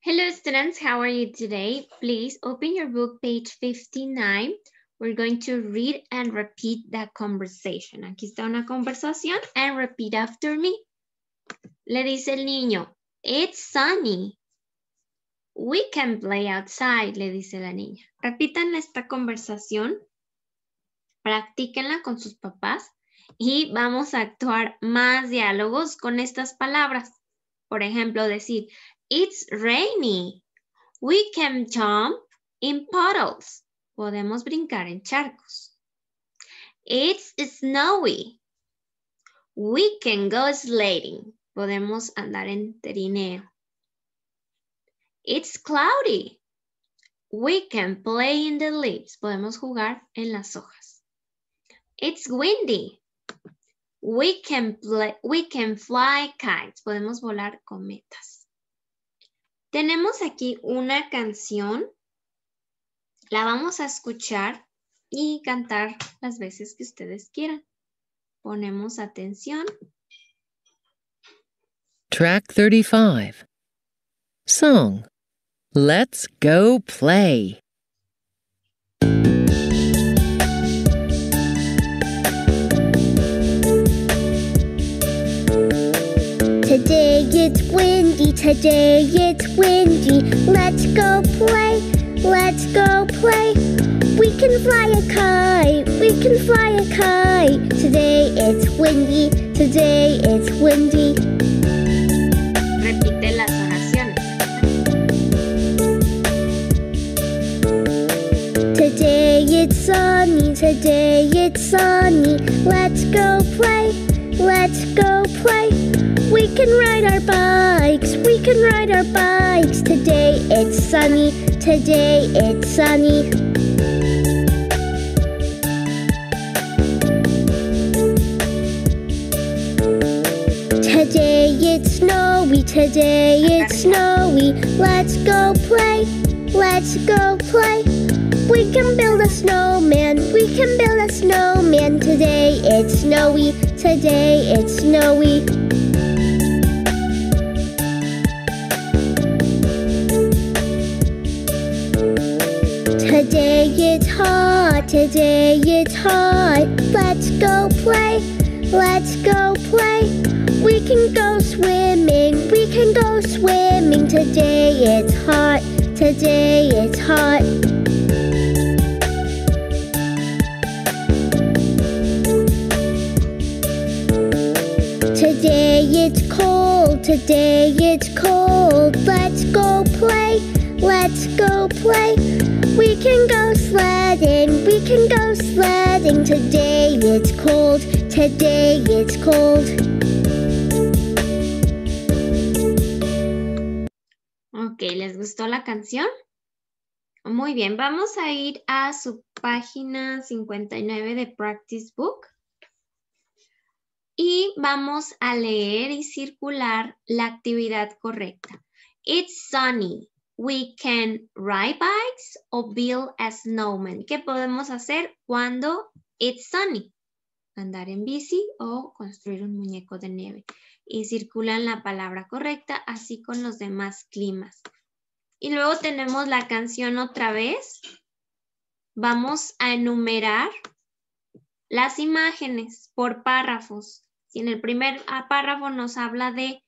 Hello students, how are you today? Please open your book, page 59. We're going to read and repeat that conversation. Aquí está una conversación and repeat after me. Le dice el niño, it's sunny. We can play outside, le dice la niña. Repitan esta conversación, practíquenla con sus papás y vamos a actuar más diálogos con estas palabras. Por ejemplo, decir, it's rainy. We can jump in puddles. Podemos brincar en charcos. It's snowy. We can go sledding. Podemos andar en trineo. It's cloudy. We can play in the leaves. Podemos jugar en las hojas. It's windy. We can fly kites. Podemos volar cometas. Tenemos aquí una canción. La vamos a escuchar y cantar las veces que ustedes quieran. Ponemos atención. Track 35. Song. Let's go play. Today it's windy, today it's windy. Let's go play, let's go play. We can fly a kite, we can fly a kite. Today it's windy, today it's windy. Repite las oraciones. Today it's sunny, today it's sunny. Let's go play, let's go play. We can ride our bikes, we can ride our bikes. Today it's sunny, today it's sunny. Today it's snowy, today it's snowy. Let's go play, let's go play. We can build a snowman, we can build a snowman. Today it's snowy, today it's snowy. Today it's hot, today it's hot. Let's go play, let's go play. We can go swimming, we can go swimming. Today it's hot, today it's hot. Today it's cold, today it's cold. Let's go play, let's go play. We can go sledding, we can go sledding. Today it's cold, today it's cold. Ok, ¿les gustó la canción? Muy bien, vamos a ir a su página 59 de Practice Book. Y vamos a leer y circular la actividad correcta. It's sunny. We can ride bikes or build a snowman. ¿Qué podemos hacer cuando it's sunny? Andar en bici o construir un muñeco de nieve. Y circulan la palabra correcta, así con los demás climas. Y luego tenemos la canción otra vez. Vamos a enumerar las imágenes por párrafos. Si en el primer párrafo nos habla de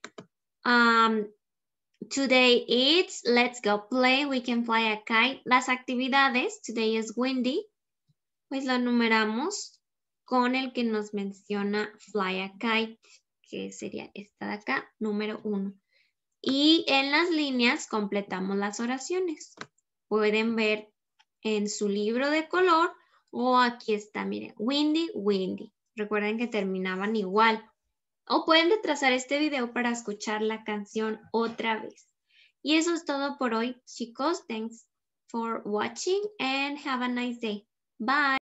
today it's, let's go play, we can fly a kite. Las actividades, today is windy, pues lo enumeramos con el que nos menciona fly a kite, que sería esta de acá, número 1. Y en las líneas completamos las oraciones. Pueden ver en su libro de color o aquí está, miren, windy, windy. Recuerden que terminaban igual. O pueden retrasar este video para escuchar la canción otra vez. Y eso es todo por hoy, chicos. Thanks for watching and have a nice day. Bye.